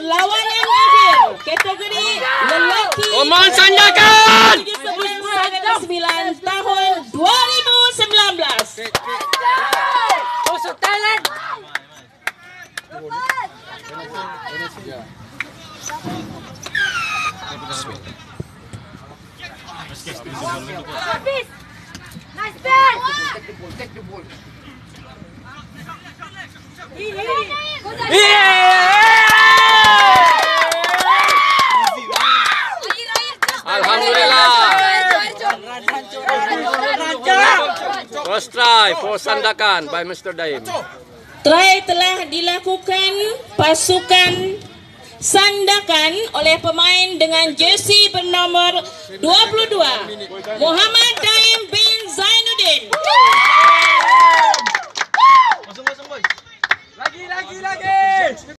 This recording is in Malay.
perlawanan akhir kategori lelaki. Komen Sandakan. 9 tahun 2019. Kosong talent. Nice ball. Take the ball. Alhamdulillah. First try for Sandakan by Mr. Daim. Try telah dilakukan pasukan Sandakan oleh pemain dengan jersey bernomor 22 Muhammad Daim bin Zainuddin. Lagi.